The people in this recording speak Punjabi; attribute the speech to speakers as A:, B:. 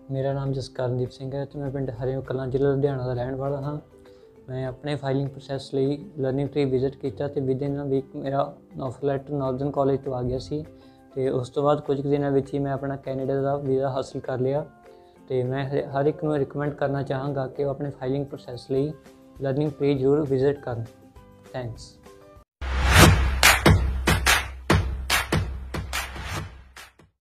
A: ਮੇਰਾ ਨਾਮ ਜਸਕਰਨਦੀਪ ਸਿੰਘ ਹੈ ਤੇ ਮੈਂ ਪਿੰਡ ਹਰਿਓਂ ਕਲਾਂ ਜ਼ਿਲ੍ਹਾ ਲੁਧਿਆਣਾ ਦਾ ਰਹਿਣ ਵਾਲਾ ਹਾਂ। ਮੈਂ ਆਪਣੇ ਫਾਈਲਿੰਗ ਪ੍ਰੋਸੈਸ ਲਈ ਲਰਨਿੰਗ ਟਰੀ ਵਿਜ਼ਿਟ ਕੀਤਾ ਤੇ ਵਿਦਿਨ ਵੀਕ ਮੇਰਾ ਆਫਰ ਲੈਟਰ ਨਾਰਥਰਨ ਕਾਲਜ ਤੋਂ ਆ ਗਿਆ ਸੀ ਤੇ ਉਸ ਤੋਂ ਬਾਅਦ ਕੁਝ ਕੁ ਦਿਨਾਂ ਵਿੱਚ ਹੀ ਮੈਂ ਆਪਣਾ ਕੈਨੇਡਾ ਦਾ ਵੀਜ਼ਾ ਹਾਸਿਲ ਕਰ ਲਿਆ। ਤੇ ਮੈਂ ਹਰ ਇੱਕ ਨੂੰ ਰਿਕਮੈਂਡ ਕਰਨਾ ਚਾਹਾਂਗਾ ਕਿ ਉਹ ਆਪਣੇ ਫਾਈਲਿੰਗ ਪ੍ਰੋਸੈਸ ਲਈ ਲਰਨਿੰਗ ਟਰੀ ਜ਼ਰੂਰ ਵਿਜ਼ਿਟ ਕਰਨ। ਥੈਂਕਸ।